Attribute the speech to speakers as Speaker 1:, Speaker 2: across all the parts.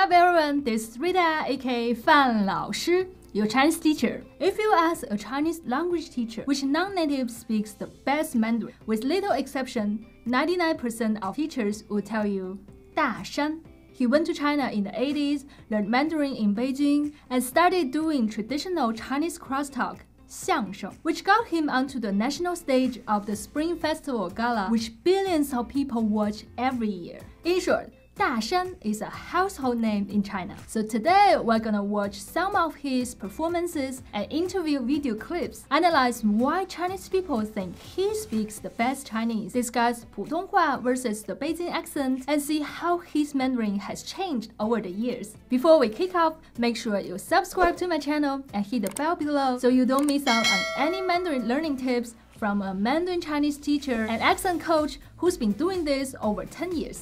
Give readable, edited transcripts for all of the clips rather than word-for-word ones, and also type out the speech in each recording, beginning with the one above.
Speaker 1: up everyone, this is Rita aka 范老师 your Chinese teacher. If you ask a Chinese language teacher which non-native speaks the best Mandarin, with little exception, 99% of teachers will tell you Dashan. He went to China in the 80s, learned Mandarin in Beijing, and started doing traditional Chinese crosstalk, Xiangsheng, which got him onto the national stage of the Spring Festival Gala, which billions of people watch every year. In short, Dashan is a household name in China. So today we're gonna watch some of his performances and interview video clips, analyze why Chinese people think he speaks the best Chinese, discuss 普通话 versus the Beijing accent, and see how his Mandarin has changed over the years. Before we kick off, make sure you subscribe to my channel and hit the bell below so you don't miss out on any Mandarin learning tips from a Mandarin Chinese teacher and accent coach who's been doing this over 10 years.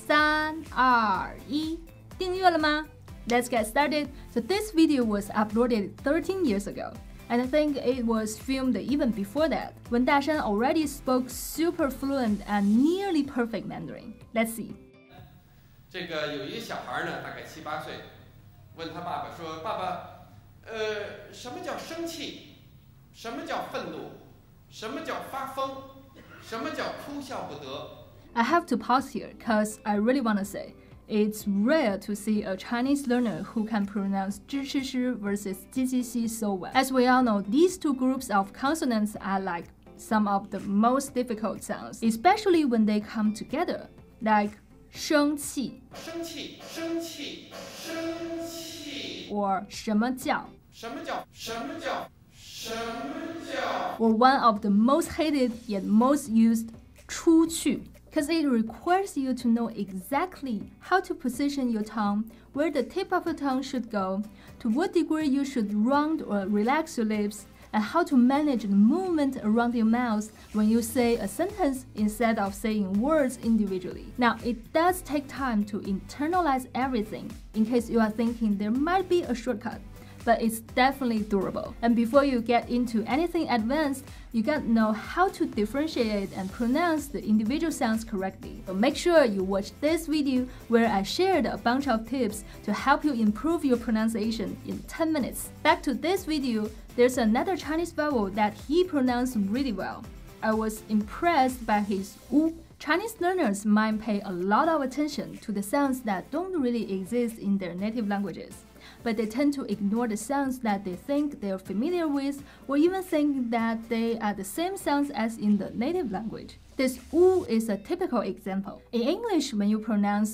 Speaker 1: 3、2、1，订阅了吗？ Let's get started. So this video was uploaded 13 years ago, and I think it was filmed even before that, when Dashan already spoke super fluent and nearly perfect Mandarin. Let's see.
Speaker 2: 这个有一个小孩呢，大概7、8岁，问他爸爸说：“爸爸，什么叫生气？什么叫愤怒？” 什么叫发疯？什么叫哭笑不得？
Speaker 1: I have to pause here because I really want to say it's rare to see a Chinese learner who can pronounce 支持师 versus 机器系 so well. As we all know, these two groups of consonants are like some of the most difficult sounds, especially when they come together, like 生气
Speaker 2: 生气，生气，生气
Speaker 1: or 什么叫
Speaker 2: 什么叫什么叫什么叫
Speaker 1: or one of the most hated yet most used 出去 because it requires you to know exactly how to position your tongue, where the tip of your tongue should go, to what degree you should round or relax your lips, and how to manage the movement around your mouth when you say a sentence instead of saying words individually. Now, it does take time to internalize everything in case you are thinking there might be a shortcut, but it's definitely doable. And before you get into anything advanced, you gotta know how to differentiate and pronounce the individual sounds correctly. So make sure you watch this video where I shared a bunch of tips to help you improve your pronunciation in 10 minutes. Back to this video, there's another Chinese vowel that he pronounced really well. I was impressed by his wu. Chinese learners might pay a lot of attention to the sounds that don't really exist in their native languages, but they tend to ignore the sounds that they think they're familiar with, or even think that they are the same sounds as in the native language. This wu is a typical example. In English, when you pronounce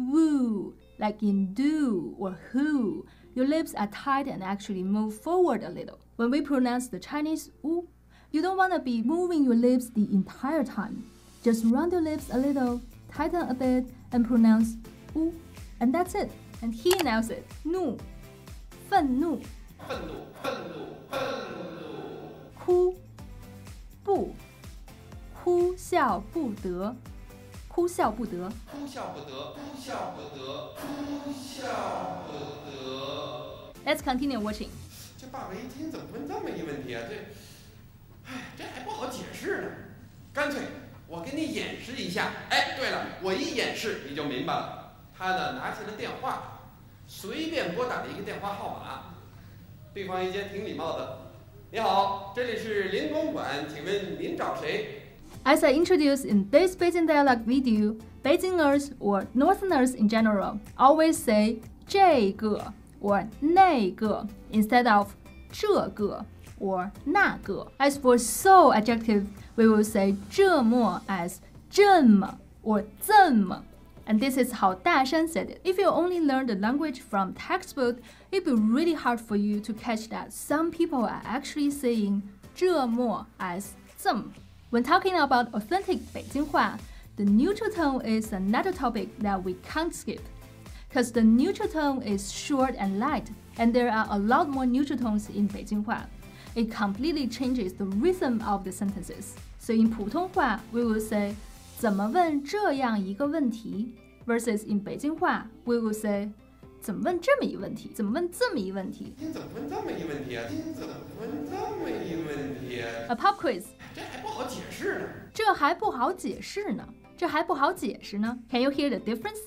Speaker 1: woo, like in do or who, your lips are tight and actually move forward a little. When we pronounce the Chinese wu, you don't want to be moving your lips the entire time. Just round your lips a little, tighten a bit, and pronounce wu, and that's it. And he nails it. 怒，愤怒，
Speaker 2: 愤怒，愤怒，愤怒。
Speaker 1: 哭，不，哭笑不得，哭笑不得，
Speaker 2: 哭笑不得，哭笑不得，哭笑不得。
Speaker 1: Let's continue watching.
Speaker 2: 这爸爸一听怎么问这么一问题啊？这还不好解释呢。干脆我给你演示一下。哎，对了，我一演示你就明白了。 他呢拿起了电话，随便拨打了一个电话号码，对方一接挺礼貌的，你好，这里是临公馆，请问您找谁？
Speaker 1: As I introduced in this Beijing dialect video, Beijingers or Northerners in general always say 这个 or 那个 instead of 这个 or 那个. As for so adjective, we will say 这么 as 这么 or 这么. And this is how Dashan said it. If you only learn the language from textbook, it'd be really hard for you to catch that some people are actually saying 这么 as 这么. When talking about authentic Beijinghua, the neutral tone is another topic that we can't skip. Because the neutral tone is short and light, and there are a lot more neutral tones in Beijinghua. It completely changes the rhythm of the sentences. So in 普通话, we will say 怎么问这样一个问题 versus in 北京话 we will say 怎么问这么一问题？怎么问这么一问题？
Speaker 2: 您怎么问这么一问题啊？您怎么问这么一问题啊
Speaker 1: ？A pop quiz.
Speaker 2: 这还不好解释呢。
Speaker 1: 这还不好解释呢。这还不好解释呢。Can you hear the difference?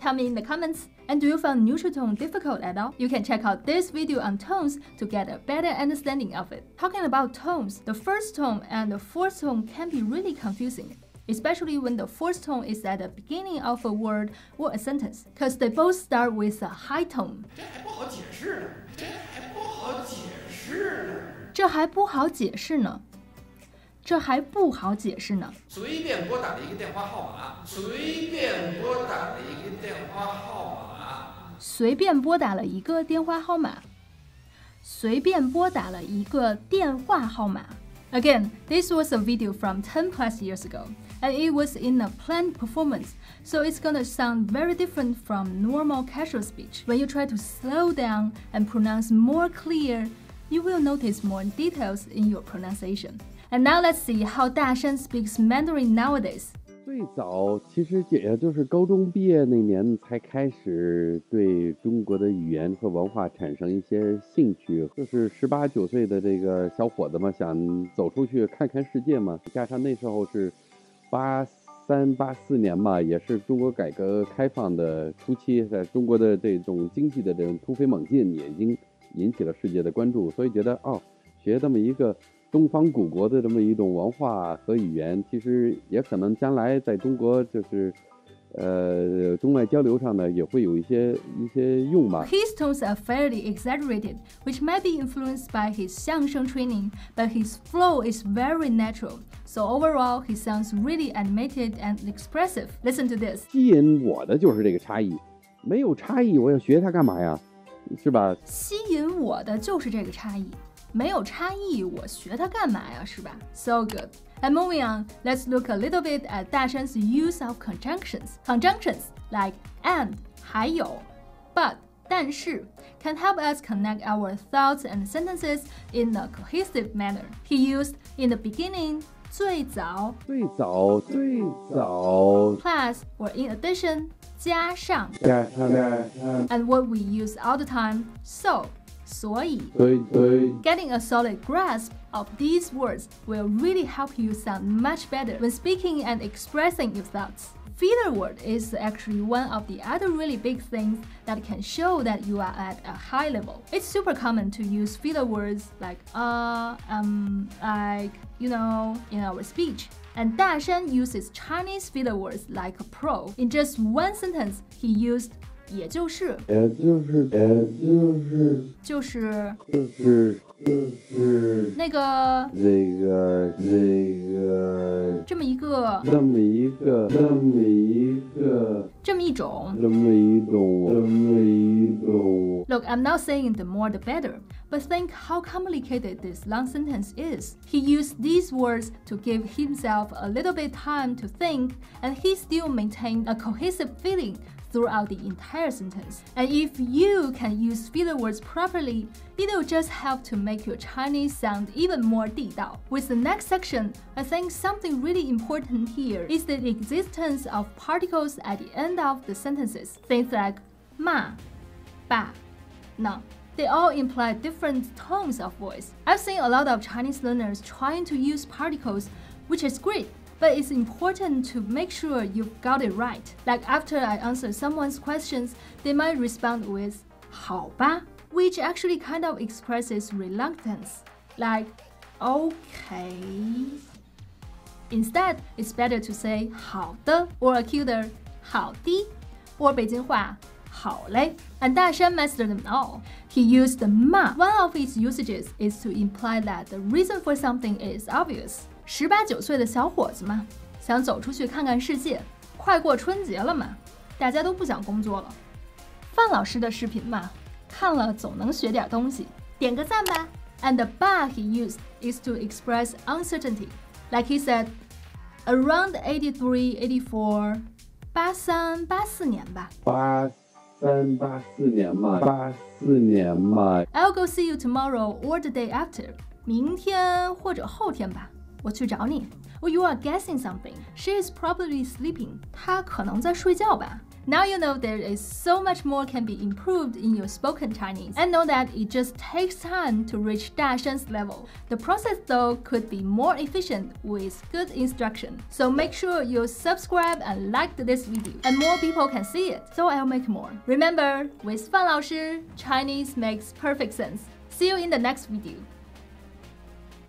Speaker 1: Tell me in the comments. And do you find neutral tone difficult at all? You can check out this video on tones to get a better understanding of it. Talking about tones, the first tone and the fourth tone can be really confusing, especially when the fourth tone is at the beginning of a word or a sentence, because they both start with a high tone. 这还不好解释呢。
Speaker 2: 随便拨打了一个电话号码。随便拨打了一个电话号码。Again, this was a video from 10 plus years ago, and it was in a planned performance, so it's gonna sound very different from normal casual speech. When you try to slow down and pronounce more clear, you will notice more details in your pronunciation. And now let's see how Dashan speaks Mandarin nowadays.
Speaker 3: 最早其实也就是高中毕业那年才开始对中国的语言和文化产生一些兴趣，就是18、19岁的这个小伙子嘛，想走出去看看世界嘛。加上那时候是83、84年嘛，也是中国改革开放的初期，在中国的这种经济的这种突飞猛进也已经引起了世界的关注，所以觉得学这么一个东方古国的这么一种文化和语言，其实也可能将来在中国就是中外交流上呢也会有一些用吧。
Speaker 1: His tones are fairly exaggerated, which might be influenced by his Xiangsheng training, but his flow is very natural. So overall, he sounds really animated and expressive. Listen to this.
Speaker 3: 吸引我的就是这个差异，没有差异，我要学它干嘛呀？是吧？
Speaker 1: 吸引我的就是这个差异。没有差异，我学它干嘛呀？是吧 ？So good. And moving on, let's look a little bit at Dashan's use of conjunctions. Conjunctions like and, 还有, but, 但是 can help us connect our thoughts and sentences in a cohesive manner. He used in the beginning, 最早 plus or in addition, 加上 and what we use all the time, so. 所以 Getting a solid grasp of these words will really help you sound much better when speaking and expressing your thoughts. Filler word is actually one of the other really big things that can show that you are at a high level. It's super common to use filler words like like, in our speech. And Dashan uses Chinese filler words like a pro. In just one sentence, he used 也就是那个这么一种 Look, I'm not saying the more the better, but think how complicated this long sentence is. He used these words to give himself a little bit time to think, and he still maintained a cohesive feeling throughout the entire sentence. And if you can use filler words properly, it'll just help to make your Chinese sound even more 地道. With the next section, I think something really important here is the existence of particles at the end of the sentences. Things like 嘛、爸、呢. They all imply different tones of voice. I've seen a lot of Chinese learners trying to use particles, which is great. But it's important to make sure you've got it right. Like after I answer someone's questions, they might respond with 好吧, which actually kind of expresses reluctance. Like, okay. Instead, it's better to say 好的 or a cuter 好的 or 北京话好嘞. And Dashan mastered them all. He used the 嘛. One of its usages is to imply that the reason for something is obvious. 18、19岁的小伙子嘛，想走出去看看世界。快过春节了嘛，大家都不想工作了。范老师的视频嘛，看了总能学点东西，点个赞吧。And the bar he used is to express uncertainty. Like he said, around 83, 84, 83、84年吧。
Speaker 3: 83、84年嘛。
Speaker 1: I'll go see you tomorrow or the day after. 明天或者后天吧。我去找你。Or you are guessing something. She is probably sleeping. 她可能在睡觉吧。 Now you know there is so much more can be improved in your spoken Chinese, and know that it just takes time to reach Dashan's level. The process though could be more efficient with good instruction. So make sure you subscribe and like this video, and more people can see it, so I'll make more. Remember, with 范老师, Chinese makes perfect sense. See you in the next video.